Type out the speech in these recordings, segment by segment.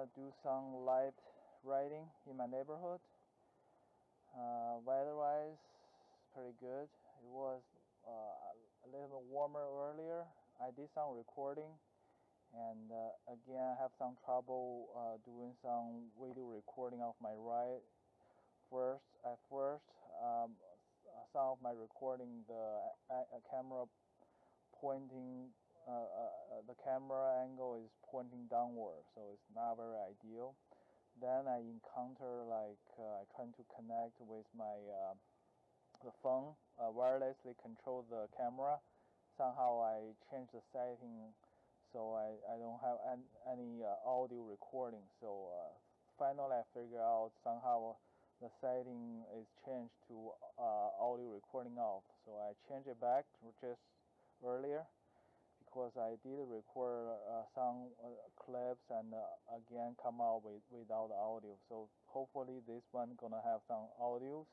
gonna do some light riding in my neighborhood. Weather-wise, pretty good. It was a little bit warmer earlier. I did some recording, and again, I have some trouble doing some video recording of my ride. At first, some of my recording, the camera pointing, the camera angle is pointing downward, so it's not very ideal. Then I encounter I trying to connect with my the phone, wirelessly control the camera. Somehow I changed the setting so I don't have any audio recording. So finally I figured out somehow the setting is changed to audio recording off. So I changed it back just earlier, because I did record some clips and again come out without audio. So hopefully this one gonna have some audios.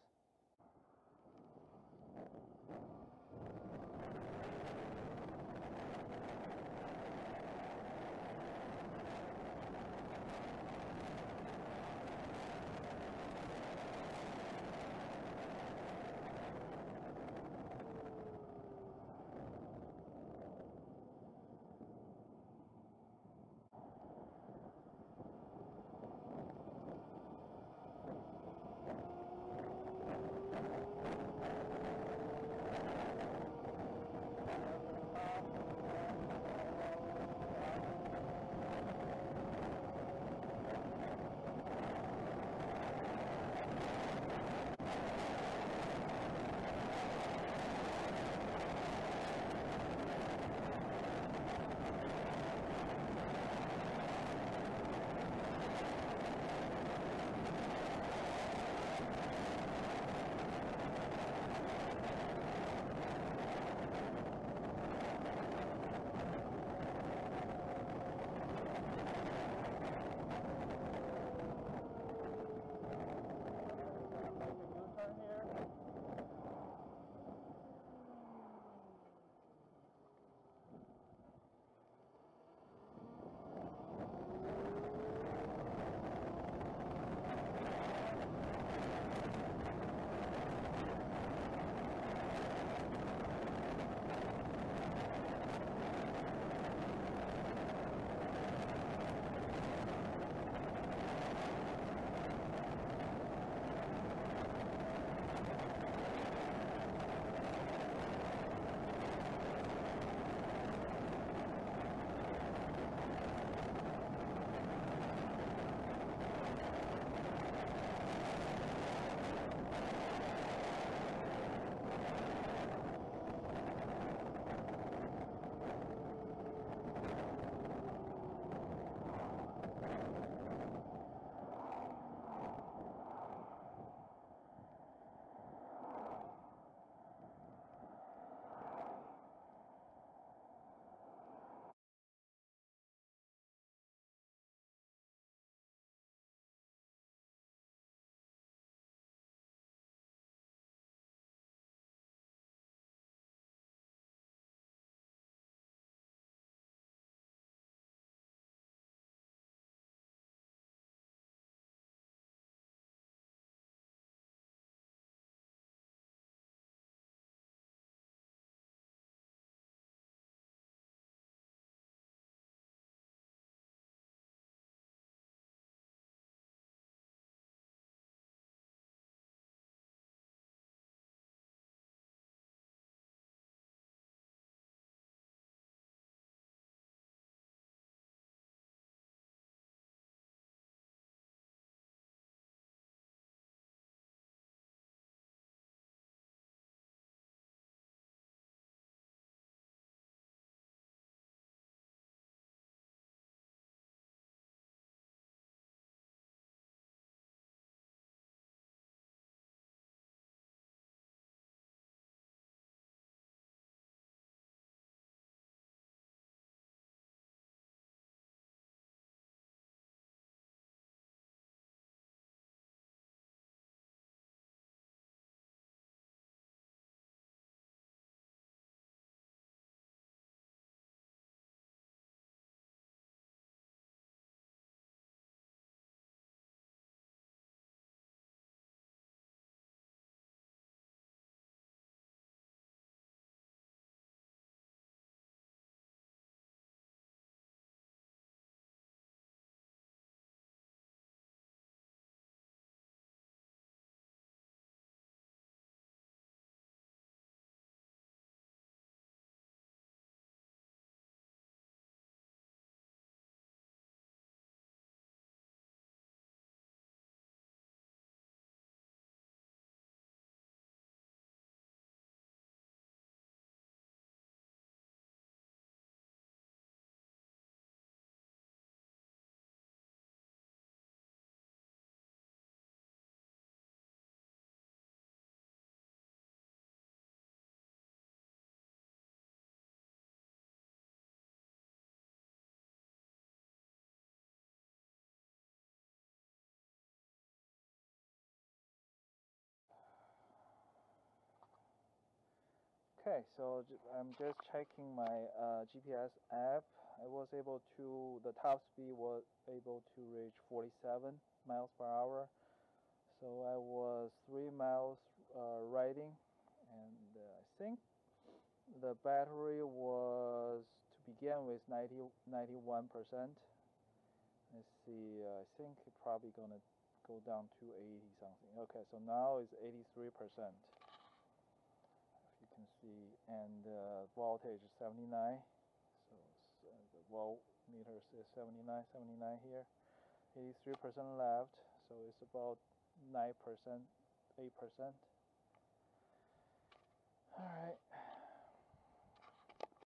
Okay, so I'm just checking my GPS app. I was able to, the top speed was able to reach 47 miles per hour. So I was 3 miles riding, and I think the battery was, to begin with, 91%. Let's see, I think it's probably gonna go down to 80 something. Okay, so now it's 83%. You can see, and voltage is 79, so the voltmeter is 79 here, 83% left, so it's about 9%, 8%. All right.